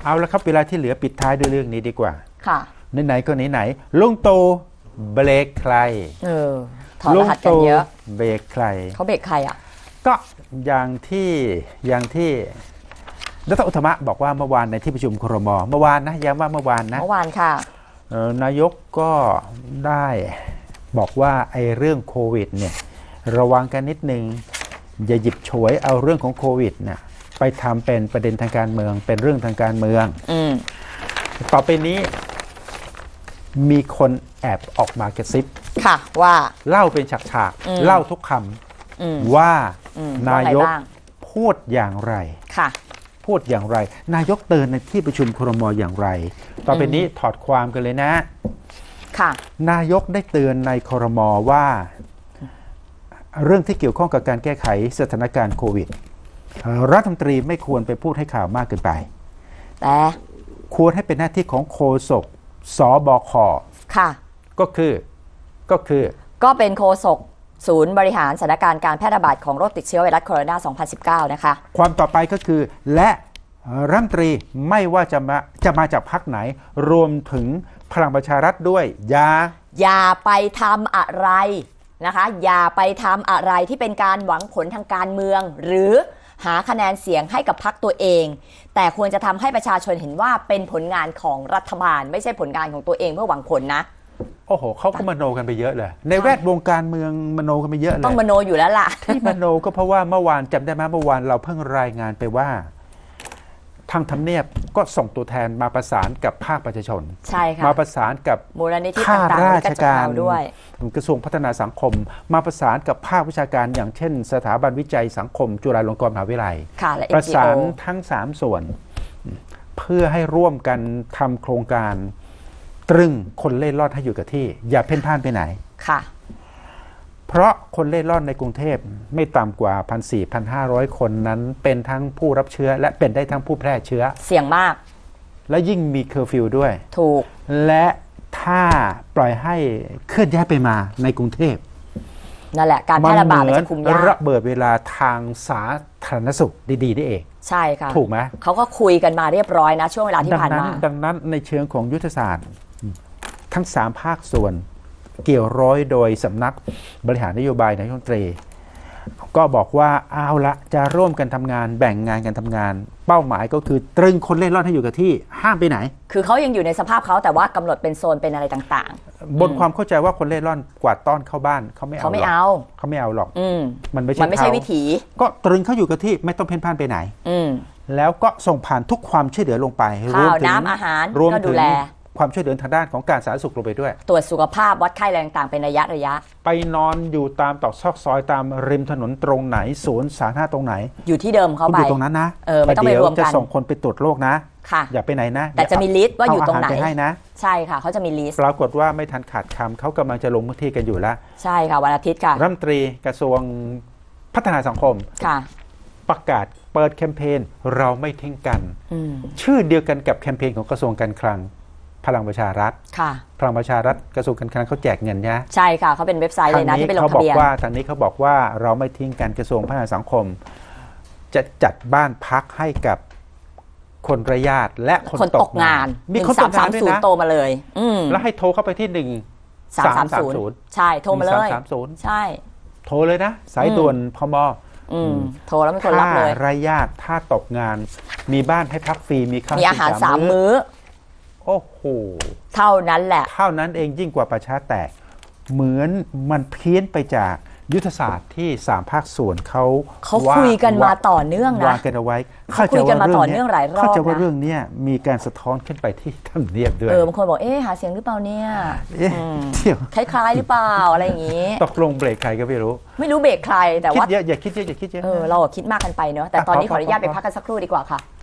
เอาละครับเวลาที่เหลือปิดท้ายด้วยเรื่องนี้ดีกว่าค่ะไหนๆก็ไหนๆลุงตู่เบรกใครถอดรหัสกันเยอะเบรกใครเขาเบรกใครอ่ะก็อย่างที่ดร.อุตตมะบอกว่าเมื่อวานในที่ประชุมครม.เมื่อวานนะย้ำว่าเมื่อวานนะเมื่อวานค่ะนายกก็ได้บอกว่าไอ้เรื่องโควิดเนี่ยระวังกันนิดนึงอย่าหยิบฉวยเอาเรื่องของโควิดเนี่ยไปทำเป็นประเด็นทางการเมืองเป็นเรื่องทางการเมืองต่อไปนี้มีคนแอบออกมากระซิบค่ะว่าเล่าเป็นฉากๆเล่าทุกคำว่านายกพูดอย่างไรค่ะพูดอย่างไรนายกเตือนในที่ประชุมครม.อย่างไรต่อไปนี้ถอดความกันเลยนะค่ะนายกได้เตือนในครม.ว่าเรื่องที่เกี่ยวข้องกับการแก้ไขสถานการณ์โควิดรัฐมนตรีไม่ควรไปพูดให้ข่าวมากเกินไปแต่ควรให้เป็นหน้าที่ของโฆษกสบคค่ะก็เป็นโฆษกศูนย์บริหารสถานการณ์การแพร่ระบาดของโรคติดเชื้อไวรัสโคโรนา 2019 นะคะความต่อไปก็คือและรัฐมนตรีไม่ว่าจะมาจากพรรคไหนรวมถึงพลังประชารัฐด้วยอย่าไปทำอะไรนะคะอย่าไปทำอะไรที่เป็นการหวังผลทางการเมืองหรือหาคะแนนเสียงให้กับพรรคตัวเองแต่ควรจะทำให้ประชาชนเห็นว่าเป็นผลงานของรัฐบาลไม่ใช่ผลงานของตัวเองเพื่อหวังผลนะโอ้โหเขาก็มโนกันไปเยอะเลยในแวดวงการเมืองมโนกันไปเยอะเลยต้องมโนอยู่แล้วล่ะที่มโนก็เพราะว่าเมื่อวานจำได้ไหมเมื่อวานเราเพิ่งรายงานไปว่าทางทำเนียบก็ส่งตัวแทนมาประสานกับภาคประชาชนใช่ค่ะมาประสานกับมูลนิธิต่างๆราชการด้วยกระทรวงพัฒนาสังคมมาประสานกับภาควิชาการอย่างเช่นสถาบันวิจัยสังคมจุฬาลงกรณ์มหาวิทยาลัยประสานทั้ง3ส่วนเพื่อให้ร่วมกันทำโครงการตรึงคนเล่ร่อนให้อยู่กับที่อย่าเพ่นพ่านไปไหนค่ะเพราะคนเล่ร่อนในกรุงเทพไม่ต่ำกว่า 1,400-1,500 คนนั้นเป็นทั้งผู้รับเชื้อและเป็นได้ทั้งผู้แพร่เชื้อเสี่ยงมากและยิ่งมีเคอร์ฟิวด้วยถูกและถ้าปล่อยให้เคลื่อนย้ายไปมาในกรุงเทพนั่นแหละการแพร่ระบาดมันจะคุมยากระเบิดเวลาทางสาธารณสุขดีๆนี่เองใช่ค่ะถูกไหมเขาก็คุยกันมาเรียบร้อยนะช่วงเวลาที่ผ่านมาดังนั้นในเชิงของยุทธศาสตร์ทั้ง3ภาคส่วนเกี่ยวร้อยโดยสำนักบริหารนโยบายนายกรัฐมนตรีก็บอกว่าเอาละจะร่วมกันทำงานแบ่งงานกันทำงานเป้าหมายก็คือตรึงคนเล่ร่อนให้อยู่กับที่ห้ามไปไหนคือเขายังอยู่ในสภาพเขาแต่ว่ากำหนดเป็นโซนเป็นอะไรต่างๆบนความเข้าใจว่าคนเล่ร่อนกวาดต้อนเข้าบ้านเขาไม่เอาหรอกมันไม่ใช่วิถีก็ตรึงเขาอยู่กับที่ไม่ต้องเพ่นพ่านไปไหนแล้วก็ส่งผ่านทุกความช่วยเหลือลงไปข้าวน้ำอาหารก็ดูแลความช่วยเหลือทางด้านของการสาธารณสุขลงไปด้วยตรวจสุขภาพวัดไข้อะไรต่างๆเป็นระยะไปนอนอยู่ตามตอกซอกซอยตามริมถนนตรงไหนสวนสาธารณะตรงไหนอยู่ที่เดิมเขาไปอยู่ตรงนั้นนะไม่ต้องไปรวมกันจะส่งคนไปตรวจโรคนะค่ะอย่าไปไหนนะแต่จะมีลิสต์ว่าอยู่ตรงไหนให้นะใช่ค่ะเขาจะมีลิสต์ปรากฏว่าไม่ทันขาดคำเขากำลังจะลงพื้นที่กันอยู่แล้วใช่ค่ะวันอาทิตย์ค่ะรัฐมนตรีกระทรวงพัฒนาสังคมค่ะประกาศเปิดแคมเปญเราไม่ทิ้งกันชื่อเดียวกันกับแคมเปญของกระทรวงการคลังพลังประชารัฐค่ะพลังประชารัฐกระทรวงการคลังเขาแจกเงินนะใช่ค่ะเขาเป็นเว็บไซต์เลยนะที่ไปลงทะเบียนทางนี้เขาบอกว่าเราไม่ทิ้งกันกระทรวงพัฒนาสังคมจะจัดบ้านพักให้กับคนไร้ญาติและคนตกงานมีคนตกงานด้วยนะโตมาเลยแล้วให้โทรเข้าไปที่ 1330ใช่โทรมาเลยใช่โทรเลยนะสายด่วนพม. โทรแล้วไม่คนรับเลยถ้าไร้ญาติถ้าตกงานมีบ้านให้พักฟรีมีข้าวมีอาหาร3 มื้อโอ้โหเท่านั้นแหละเท่านั้นเองยิ่งกว่าประชาแตกเหมือนมันเพี้ยนไปจากยุทธศาสตร์ที่3ภาคส่วนเขาคุยกันมาต่อเนื่องนะวางกันเอาไว้เขาคุยกันมาต่อเนื่องหลายรอบเข้าใจว่าเรื่องนี้มีการสะท้อนขึ้นไปที่ทำเนียบด้วยบางคนบอกหาเสียงหรือเปล่าเนี่ยคล้ายๆหรือเปล่าอะไรอย่างนี้ตกลงเบรกใครก็ไม่รู้เบรกใครแต่ว่าคิดเยอะอย่าคิดเยอะเราคิดมากกันไปเนอะแต่ตอนนี้ขออนุญาตไปพักกันสักครู่ดีกว่าค่ะ